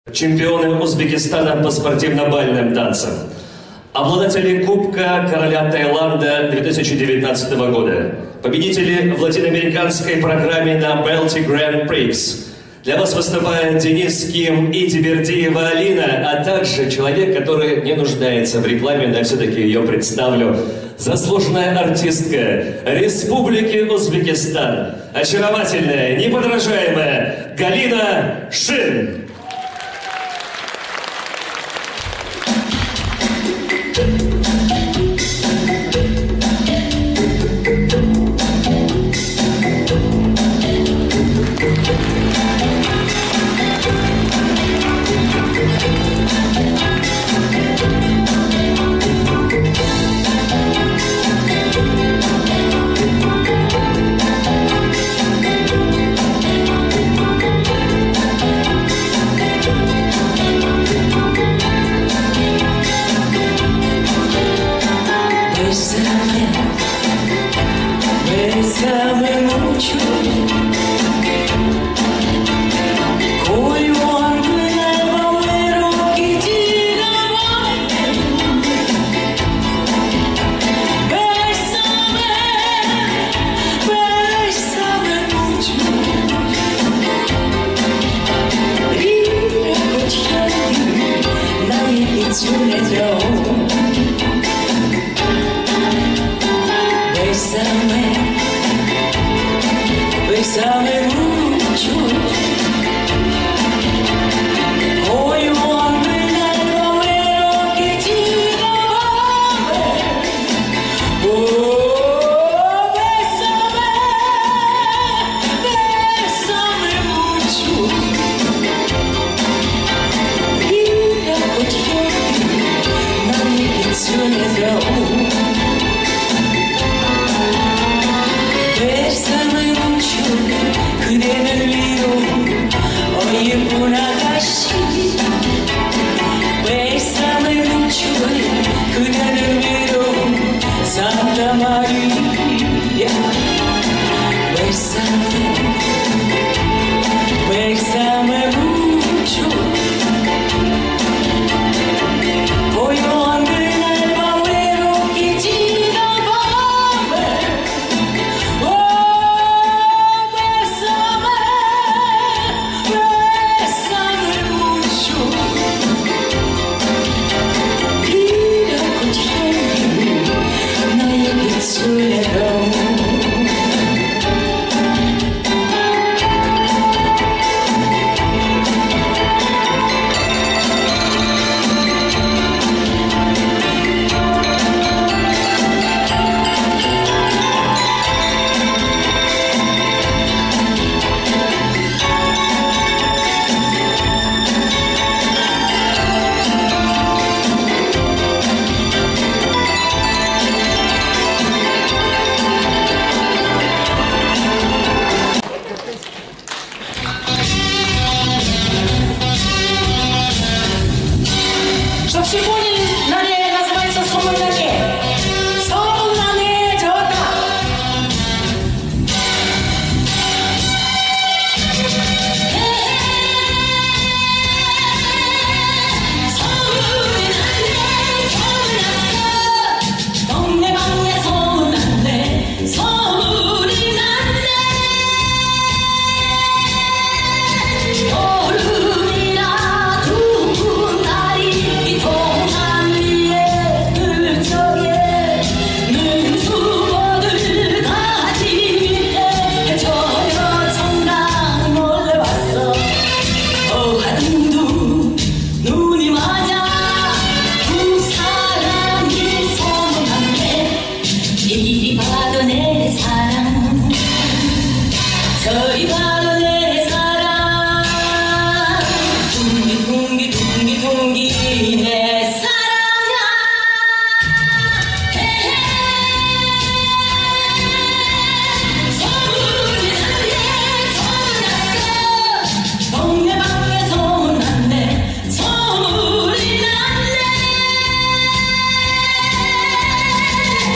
Чемпионы Узбекистана по спортивно-бальным танцам. Обладатели Кубка Короля Таиланда 2019 года. Победители в латиноамериканской программе на Belty Grand Prix. Для вас выступает Денис Ким и Тибердиева Алина, а также человек, который не нуждается в рекламе, но я все-таки ее представлю. Заслуженная артистка Республики Узбекистан. Очаровательная, неподражаемая Галина Шин.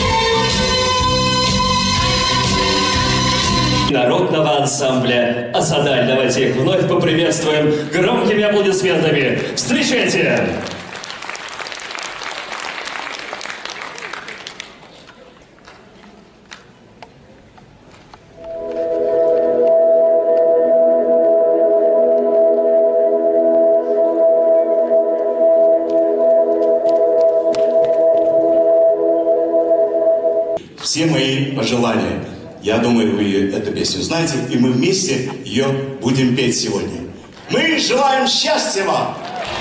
Народного ансамбля Асадаль. Давайте их вновь поприветствуем громкими аплодисментами. Встречайте! Все мои пожелания. Я думаю, вы эту песню знаете, и мы вместе ее будем петь сегодня. Мы желаем счастья вам!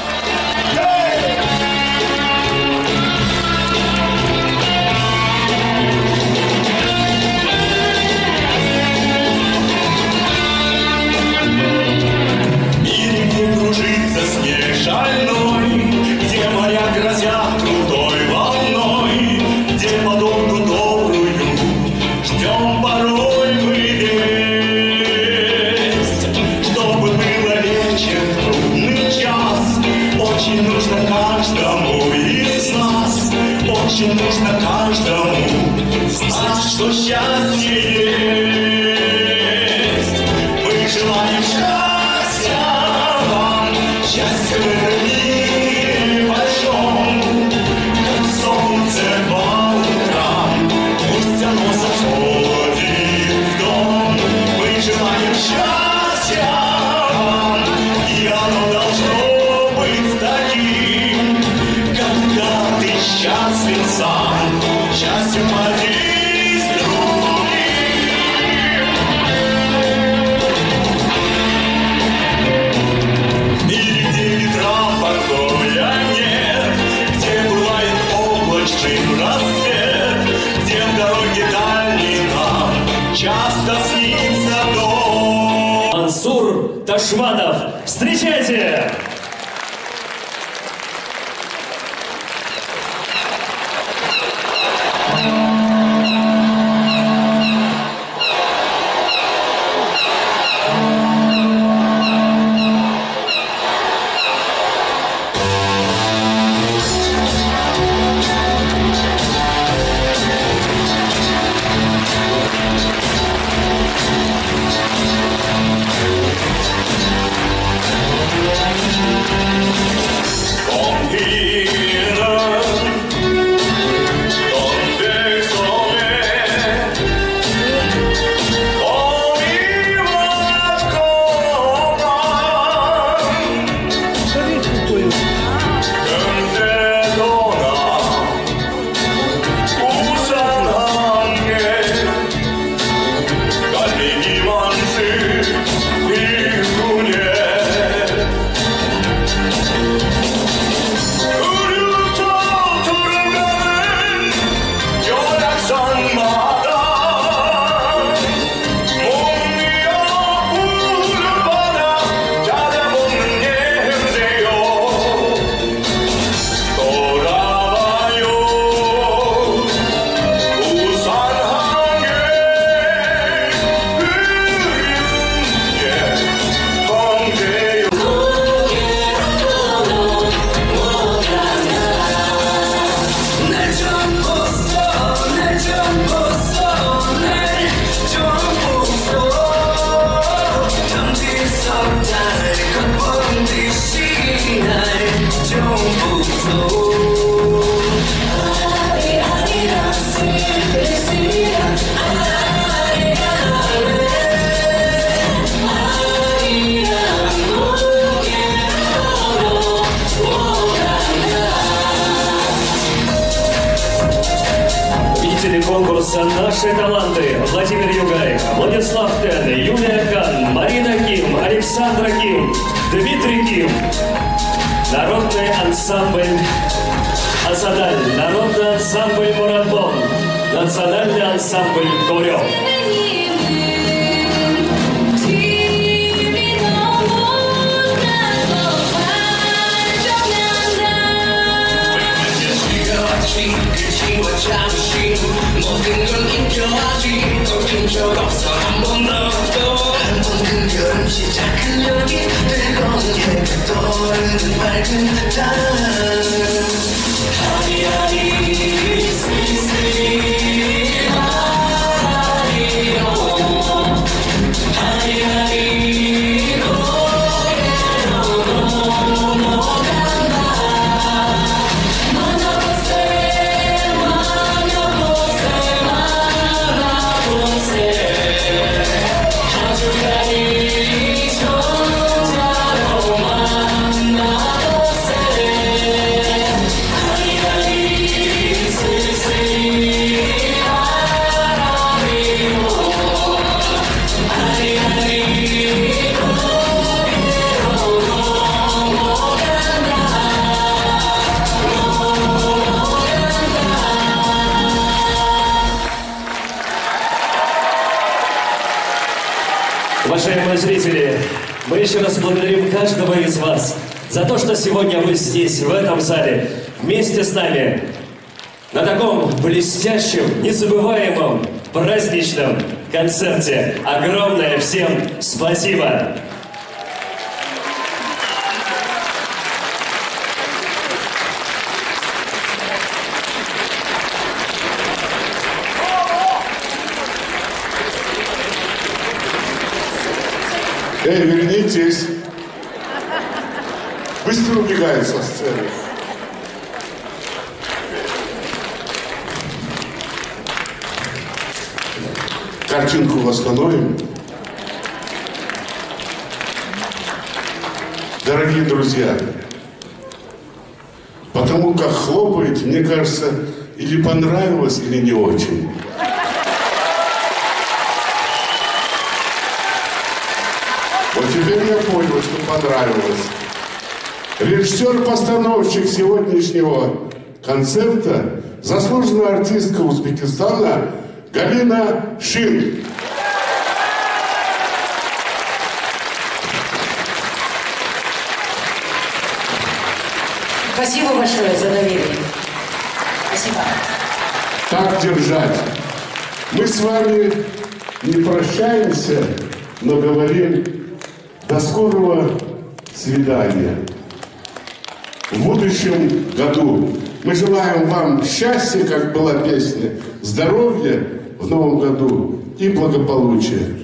Мир, где кружится снег шальной, где моря грозят крутой волной, где подобную добрую ждем порой мы весть, чтобы было вечер, трудный час. Очень нужно каждому из нас, очень нужно каждому знать, что счастье есть. Мы желаем счастья вам, счастья в этом мире большом, как солнце по утрам, пусть оно заходит в дом. Мы желаем счастья вам, и оно должно быть таким, когда ты счастлив сам, счастьем поделись с другим. В мире, где ветра покоя нет, где бывает облачный рассвет, где в дороге дальней нам часто снится дом. Мансур Ташманов. Встречайте! Конкурса «Наши таланты» Владимир Югай, Владислав Тен, Юлия Кан, Марина Ким, Александра Ким, Дмитрий Ким. Народный ансамбль «Асадаль», народный ансамбль «Мурадбон», национальный ансамбль «Горел». 모든 걸 인정하지 거긴 적 없어 한 번도 한 번은 여름 시작은 여기 뜨거운 해가 떠오르는 맑은 땅 하리하리 스리스리 하리하리 하리하리 Мы еще раз благодарим каждого из вас за то, что сегодня вы здесь, в этом зале, вместе с нами, на таком блестящем, незабываемом, праздничном концерте. Огромное всем спасибо! Эй, вернитесь! Быстро убегают со сцены. Картинку восстановим. Дорогие друзья, потому как хлопаете, мне кажется, или понравилось, или не очень. Вот теперь я понял, что понравилось. Режиссер-постановщик сегодняшнего концерта, заслуженная артистка Узбекистана Галина Шин. Спасибо большое за доверие. Спасибо. Так держать. Мы с вами не прощаемся, но говорим до скорого свидания. В будущем году мы желаем вам счастья, как была песня, здоровья в новом году и благополучия.